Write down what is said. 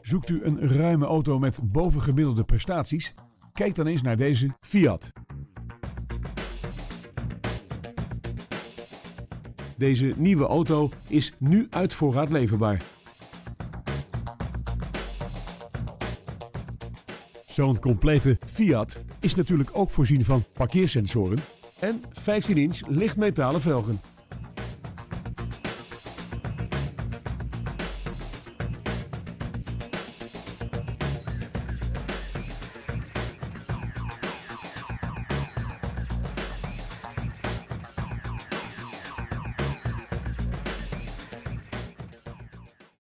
Zoekt u een ruime auto met bovengemiddelde prestaties? Kijk dan eens naar deze Fiat. Deze nieuwe auto is nu uit voorraad leverbaar. Zo'n complete Fiat is natuurlijk ook voorzien van parkeersensoren en 15-inch lichtmetalen velgen.